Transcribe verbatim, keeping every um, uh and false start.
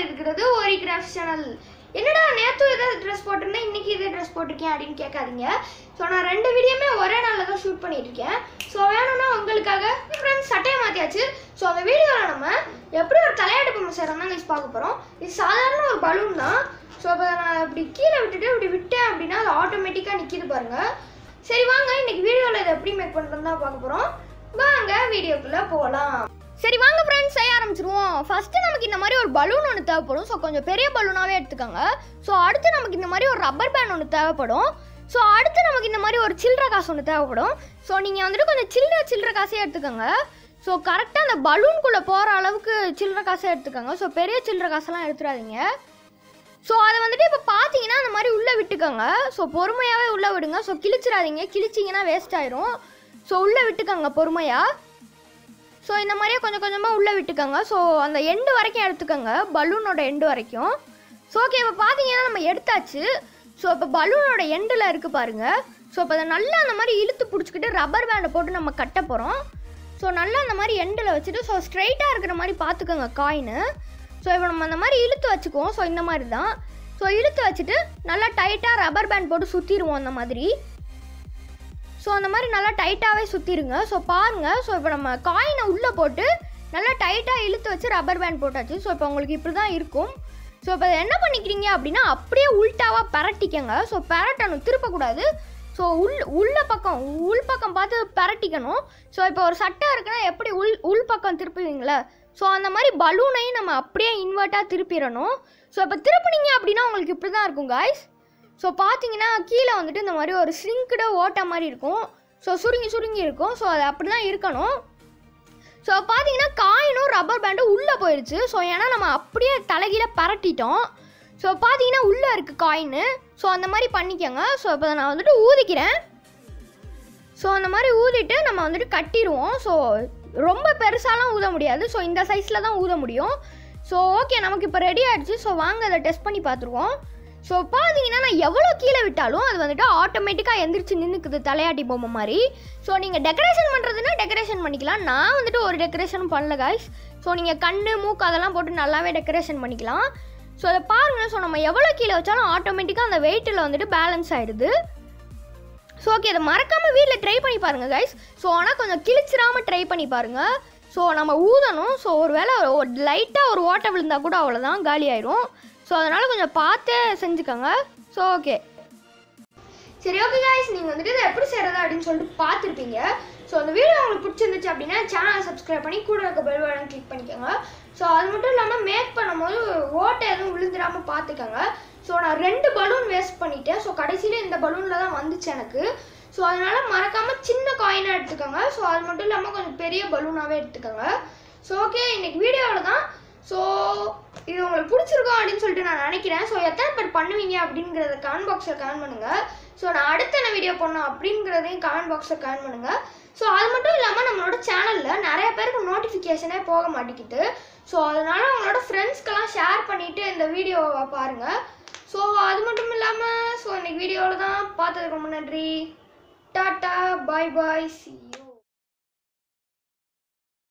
இருக்கிறது ஓரி crafts channel. என்னடா நேற்று ஏதாவது ட்ரெஸ் போட்டிருந்தேன் இன்றைக்கி இதே ட்ரெஸ் போட்டிருக்கேன் அப்படின்னு கேட்காதீங்க. ஸோ நான் ரெண்டு வீடியோமே ஒரே நாளில் தான் ஷூட் பண்ணிகிட்ருக்கேன். ஸோ வேணும்னா உங்களுக்காக ஃப்ரெண்ட்ஸ் சட்டையை மாற்றியாச்சு. ஸோ அந்த வீடியோவில் நம்ம எப்படி ஒரு தலையாட்டு பொம்மை செய்கிறோம் தான் பார்க்க போகிறோம். இது சாதாரண ஒரு பலூன் தான். ஸோ அப்போ நான் இப்படி கீழே விட்டுட்டு இப்படி விட்டேன் அப்படின்னா அது ஆட்டோமேட்டிக்காக நிற்கிது பாருங்கள். சரி வாங்க இன்றைக்கி வீடியோவில் இதை எப்படி மேக் பண்ணுறதுன்னு தான் பார்க்க போகிறோம். வாங்க வீடியோக்குள்ளே போகலாம். சரி வாங்க ஃப்ரெண்ட்ஸ் செய்ய ஆரம்பிச்சிருவோம். ஃபஸ்ட்டு நமக்கு இந்த மாதிரி ஒரு பலூன் ஒன்று தேவைப்படும். ஸோ கொஞ்சம் பெரிய பலூனாகவே எடுத்துக்கோங்க. ஸோ அடுத்து நமக்கு இந்த மாதிரி ஒரு ரப்பர் பேண்ட் ஒன்று தேவைப்படும். ஸோ அடுத்து நமக்கு இந்த மாதிரி ஒரு சில்லற காசு ஒன்று தேவைப்படும். ஸோ நீங்கள் வந்துட்டு கொஞ்சம் சில்லற சில்லற காசே எடுத்துக்கோங்க. ஸோ கரெக்டாக அந்த பலூனுக்குள்ளே போகிற அளவுக்கு சில்லற காசே எடுத்துக்கோங்க. ஸோ பெரிய சில்லற காசெல்லாம் எடுத்துடாதீங்க. ஸோ அதை வந்துட்டு இப்போ பார்த்தீங்கன்னா அந்த மாதிரி உள்ளே விட்டுக்கோங்க. ஸோ பொறுமையாகவே உள்ளே விடுங்க. ஸோ கிழிச்சிடாதீங்க, கிழிச்சிங்கன்னா வேஸ்ட் ஆயிரும். ஸோ உள்ளே விட்டுக்கோங்க பொறுமையாக. ஸோ இந்த மாதிரியே கொஞ்சம் கொஞ்சமாக உள்ளே விட்டுக்கோங்க. ஸோ அந்த எண்டு வரைக்கும் எடுத்துக்கோங்க, பலூனோட எண்டு வரைக்கும். ஸோ ஓகே இப்போ பார்த்தீங்கன்னா நம்ம எடுத்தாச்சு. ஸோ இப்போ பலூனோட எண்டில் இருக்குது பாருங்கள். ஸோ இப்போ அதை நல்லா அந்த மாதிரி இழுத்து பிடிச்சிக்கிட்டு ரப்பர் பேண்டை போட்டு நம்ம கட்ட போகிறோம். ஸோ நல்லா அந்த மாதிரி எண்டில் வச்சுட்டு ஸோ ஸ்ட்ரைட்டாக இருக்கிற மாதிரி பார்த்துக்கோங்க காயின்னு. ஸோ இப்போ நம்ம அந்த மாதிரி இழுத்து வச்சுக்குவோம். ஸோ இந்த மாதிரி தான். ஸோ இழுத்து வச்சுட்டு நல்லா டைட்டாக ரப்பர் பேண்ட் போட்டு சுற்றிடுவோம் அந்த மாதிரி. ஸோ அந்த மாதிரி நல்லா டைட்டாகவே சுற்றிடுங்க. ஸோ பாருங்கள். ஸோ இப்போ நம்ம காயினை உள்ளே போட்டு நல்லா டைட்டாக இழுத்து வச்சு ரப்பர் பேண்ட் போட்டாச்சு. ஸோ இப்போ உங்களுக்கு இப்படி தான் இருக்கும். ஸோ இப்போ என்ன பண்ணிக்கிறீங்க அப்படின்னா அப்படியே உள்டாவாக பரட்டிக்கங்க. ஸோ பரட்டணும், திருப்பக்கூடாது. ஸோ உள் உள்ள பக்கம் உள் பக்கம் பார்த்து பரட்டிக்கணும். ஸோ இப்போ ஒரு சட்டை இருக்குன்னா எப்படி உள் உள் பக்கம் திருப்புவீங்களே, ஸோ அந்த மாதிரி பலூனையும் நம்ம அப்படியே இன்வெர்ட்டாக திருப்பிடணும். ஸோ இப்போ திருப்பினீங்க அப்படின்னா உங்களுக்கு இப்படி தான் இருக்கும் காய்ஸ். ஸோ பார்த்தீங்கன்னா கீழே வந்துட்டு இந்த மாதிரி ஒரு ஸ்ரிங்க்டு ஓட்டை மாதிரி இருக்கும். ஸோ சுருங்கி சுருங்கி இருக்கும். ஸோ அது அப்படி தான் இருக்கணும். ஸோ பார்த்தீங்கன்னா காயினும் ரப்பர் பேண்டும் உள்ளே போயிடுச்சு. ஸோ ஏன்னா நம்ம அப்படியே தலைகீழ பரட்டிட்டோம். ஸோ பார்த்தீங்கன்னா உள்ளே இருக்குது காயின்னு. ஸோ அந்த மாதிரி பண்ணிக்கோங்க. ஸோ இப்போ நான் வந்துட்டு ஊதிக்கிறேன். ஸோ அந்த மாதிரி ஊதிட்டு நம்ம வந்துட்டு கட்டிடுவோம். ஸோ ரொம்ப பெருசாலாம் ஊத முடியாது. ஸோ இந்த சைஸில் தான் ஊத முடியும். ஸோ ஓகே நமக்கு இப்போ ரெடி ஆகிடுச்சு. ஸோ வாங்க அதை டெஸ்ட் பண்ணி பார்த்துருவோம். ஸோ பார்த்தீங்கன்னா நான் எவ்வளோ கீழே விட்டாலும் அது வந்துட்டு ஆட்டோமேட்டிக்காக எந்திரிச்சு நின்றுக்குது தலையாட்டி பொம்மை மாதிரி. ஸோ நீங்கள் டெக்கரேஷன் பண்ணுறதுன்னா டெக்கரேஷன் பண்ணிக்கலாம். நான் வந்துட்டு ஒரு டெக்கரேஷனும் பண்ணல காய்ஸ். ஸோ நீங்கள் கண் மூக்கு அதெல்லாம் போட்டு நல்லாவே டெக்கரேஷன் பண்ணிக்கலாம். ஸோ அதை பாருங்கள். ஸோ நம்ம எவ்வளோ கீழே வச்சாலும் ஆட்டோமேட்டிக்காக அந்த வெயிட்டில் வந்துட்டு பேலன்ஸ் ஆகிடுது. ஸோ ஓகே அதை மறக்காமல் வீட்டில் ட்ரை பண்ணி பாருங்கள் காய்ஸ். ஸோ ஆனால் கொஞ்சம் கிழிச்சிடாமல் ட்ரை பண்ணி பாருங்கள். ஸோ நம்ம ஊதணும். ஸோ ஒரு வேளை ஒரு லைட்டாக ஒரு ஓட்டை விழுந்தால் கூட அவ்வளோதான், காலி ஆயிரும். ஸோ அதனால் கொஞ்சம் பார்த்தே செஞ்சுக்கோங்க. ஸோ ஓகே சரி ஓகே காய்ஸ், நீங்கள் வந்துட்டு இதை எப்படி செய்கிறது அப்படின்னு சொல்லிட்டு பார்த்துருப்பீங்க. ஸோ அந்த வீடியோ உங்களுக்கு பிடிச்சிருந்துச்சு அப்படின்னா சேனலை சப்ஸ்கிரைப் பண்ணி கூட இருக்க பெல் பட்டன் கிளிக் பண்ணிக்கோங்க. ஸோ அது மட்டும் இல்லாமல் மேக் பண்ணும்போது ஓட்டை எதுவும் விழுந்துடாமல் பார்த்துக்கோங்க. ஸோ நான் ரெண்டு பலூன் வேஸ்ட் பண்ணிட்டேன். ஸோ கடைசியில் இந்த பலூனில் தான் வந்துச்சு எனக்கு. ஸோ அதனால் மறக்காமல் சின்ன காயினாக எடுத்துக்கோங்க. ஸோ அது மட்டும் இல்லாமல் கொஞ்சம் பெரிய பலூனாகவே எடுத்துக்கோங்க. ஸோ ஓகே இன்னைக்கு வீடியோவில் தான். ஸோ இது உங்களுக்கு பிடிச்சிருக்கோம் அப்படின்னு சொல்லிட்டு நான் நினைக்கிறேன். ஸோ எத்தனை பேர் பண்ணுவீங்க அப்படிங்கிறத கமெண்ட் பாக்ஸில் கமெண்ட் பண்ணுங்கள். ஸோ நான் அடுத்த என்ன வீடியோ பண்ணோம் அப்படிங்கிறதையும் கமெண்ட் பாக்ஸில் கமெண்ட் பண்ணுங்கள். ஸோ அது மட்டும் இல்லாமல் நம்மளோட சேனலில் நிறைய பேருக்கு நோட்டிஃபிகேஷனே போக மாட்டேங்குது. ஸோ அதனால் உங்களோட ஃப்ரெண்ட்ஸ்க்கெல்லாம் ஷேர் பண்ணிவிட்டு இந்த வீடியோவை பாருங்கள். ஸோ அது மட்டும் இல்லாமல் ஸோ இன்னைக்கு வீடியோவில் தான் பார்த்ததுக்கு ரொம்ப நன்றி. Tata bye bye C.